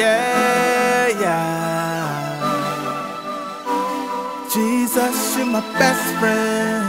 Yeah, yeah. Jesus, you're my best friend.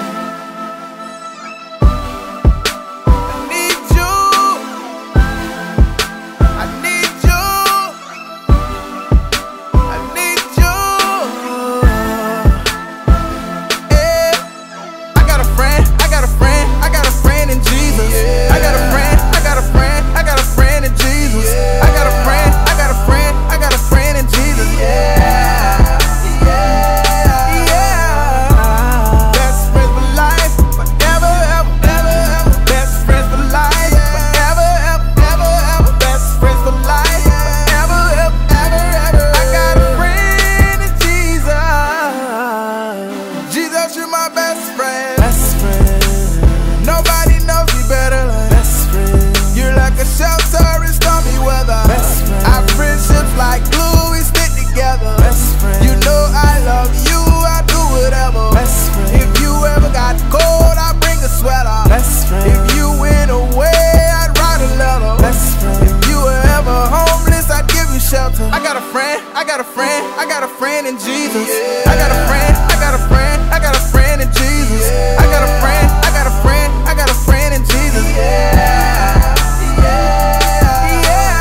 You're my best friend. Best friend. Nobody knows me better like best friend. You're like a shelter in stormy weather. Best friend. Our friendships like glue, we stick together. Best friend. You know I love you, I do whatever. Best friend. If you ever got cold, I bring a sweater. Best friend. If you went away, I'd write a letter. Best friend. If you were ever homeless, I'd give you shelter. I got a friend, I got a friend, I got a friend in Jesus. Yeah. I got a friend, I got a friend, I got a friend in Jesus. Yeah. I got a friend, I got a friend, I got a friend in Jesus. Yeah, yeah,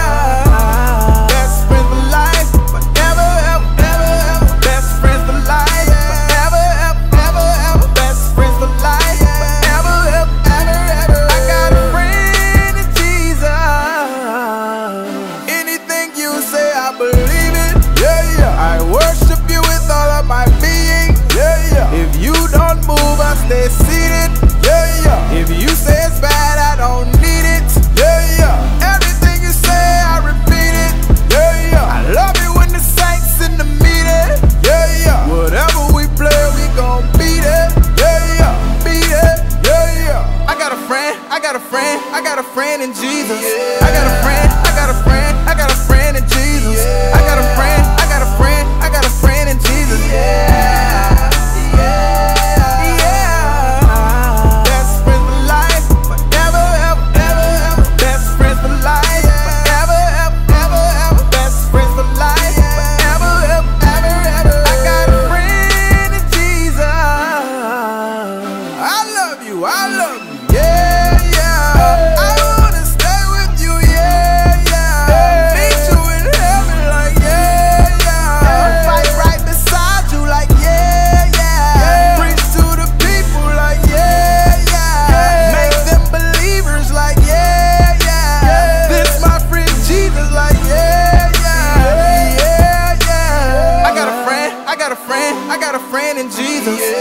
yeah. Best friends for life, forever, ever, ever, ever. Best friends for life, forever, ever, ever, ever. Best friends for life, forever, ever, ever, ever. I got a friend in Jesus. Anything you say, I believe it. Yeah, yeah. I worship you with all of my being. Yeah, yeah. If you don't move, I stay seated. Yeah, yeah. If you say it's bad, I don't need it. Yeah, yeah. Everything you say, I repeat it. Yeah, yeah. I love it when the saints in the meeting. Yeah, yeah. Whatever we play, we gon' beat it. Yeah, yeah. Beat it. Yeah, yeah. I got a friend, I got a friend, I got a friend in Jesus. Yeah. I got a friend, I got a friend, I got a friend in Jesus. Yeah. I got a friend, I got a friend, I got a friend in Jesus. Yeah. I love you, yeah, yeah. I wanna stay with you, yeah, yeah. Meet you in heaven, like, yeah, yeah. Fight right beside you, like, yeah, yeah. Preach to the people, like, yeah, yeah. Make them believers, like, yeah, yeah. This my friend Jesus, like, yeah, yeah, yeah, yeah. I got a friend, I got a friend, I got a friend in Jesus.